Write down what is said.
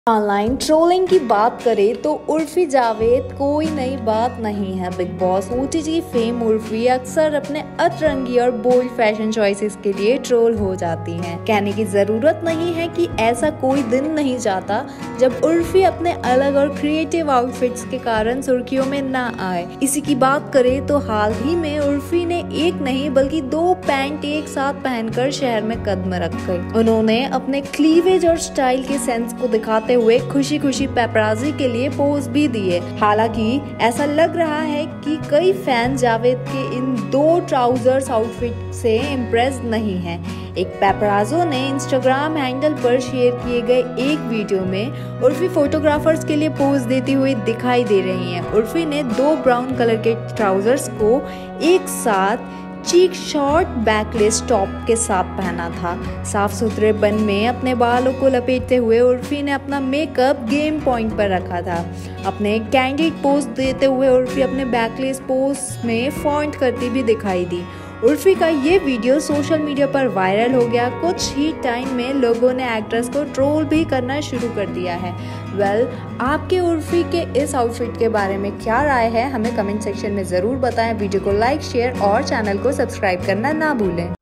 Online trolling की बात करें तो उर्फी जावेद कोई नई बात नहीं है। बिग बॉस ओटीटी फेम उर्फी अक्सर अपने अतरंगी और बोल्ड फैशन चॉइसेस के लिए ट्रोल हो जाती हैं। कहने की जरूरत नहीं है कि ऐसा कोई दिन नहीं जाता जब उर्फी अपने अलग और क्रिएटिव आउटफिट्स के कारण सुर्खियों में ना आए। इसी की बात करें तो हाल ही में उर्फी ने एक नहीं बल्कि 2 पैंट एक साथ पहनकर शहर में कदम रख गई। उन्होंने अपने क्लीवेज और स्टाइल के सेंस को दिखाते हुए खुशी खुशी पेपराजी के लिए पोज भी दिए। हालांकि ऐसा लग रहा है कि कई फैन जावेद के इन 2 ट्राउजर्स आउटफिट से इम्प्रेस नहीं हैं। एक पेपराजो ने इंस्टाग्राम हैंडल पर शेयर किए गए एक वीडियो में उर्फी फोटोग्राफर्स के लिए पोज देती हुई दिखाई दे रही हैं। उर्फी ने 2 ब्राउन कलर के ट्राउजर्स को एक साथ चीक शॉर्ट बैकलेस टॉप के साथ पहना था। साफ सुथरे बन में अपने बालों को लपेटते हुए उर्फी ने अपना मेकअप गेम पॉइंट पर रखा था। अपने कैंडिड पोज देते हुए उर्फी अपने बैकलेस पोज में फॉन्ट करती भी दिखाई दी। उर्फी का ये वीडियो सोशल मीडिया पर वायरल हो गया। कुछ ही टाइम में लोगों ने एक्ट्रेस को ट्रोल भी करना शुरू कर दिया है। आपके उर्फी के इस आउटफिट के बारे में क्या राय है, हमें कमेंट सेक्शन में ज़रूर बताएं। वीडियो को लाइक, शेयर और चैनल को सब्सक्राइब करना ना भूलें।